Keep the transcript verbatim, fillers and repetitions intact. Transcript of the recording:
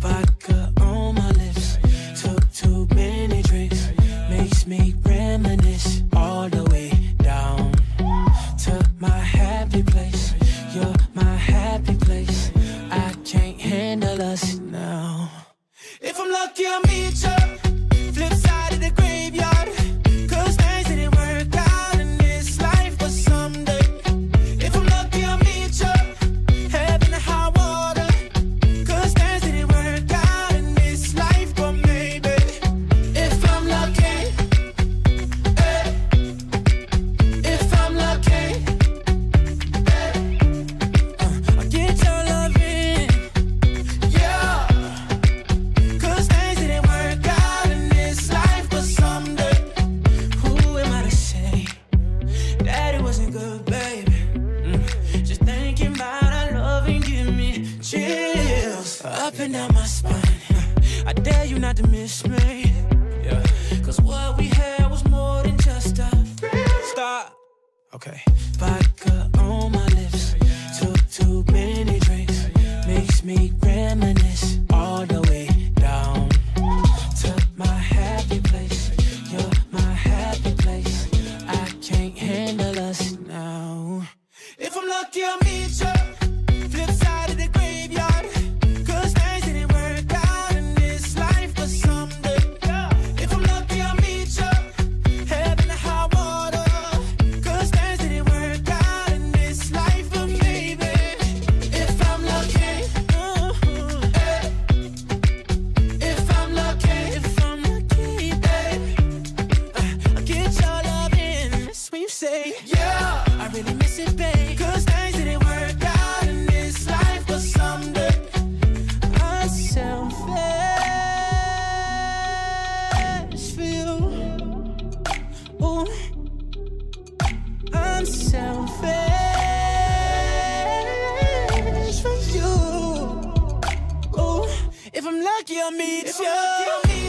Vodka on my lips, took too many drinks, makes me reminisce all the way down to my happy place. You're my happy place. I can't handle us now. If I'm lucky, I'll meet you, flip side of the graveyard. Cause things didn't work out in this life, but someday. If I'm lucky, I'll meet you, heaven and high water. Cause things didn't work out in this life, but maybe. If I'm lucky, eh. If I'm lucky, eh. uh, I'll get your love in, yeah. Cause things didn't work out in this life, but someday. Who am I to say that it wasn't good, baby? Mm. Just thinking about our love and give me chills up and down my spine. I dare you not to miss me, yeah. Cause what we had was more than just a stop. Okay. Vodka on my lips, took too many drinks, makes me reminisce all the way down to my happy place. You're my happy place. I can't handle us now. If I'm lucky, I'll meet you, flip side of the graveyard. Cause things didn't work out in this life, but someday. If I'm lucky, I'll meet you, heaven and high water. Cause things didn't work out in this life, but maybe. If I'm lucky, uh-huh, eh. If I'm lucky, if I'm lucky, babe, uh, I'll get your love in. That's when you say, yeah, I really miss it, babe. Cause things didn't work out in this life, but someday. I'm selfish for you. Ooh, I'm selfish for you. Ooh, if I'm lucky, I'll meet you.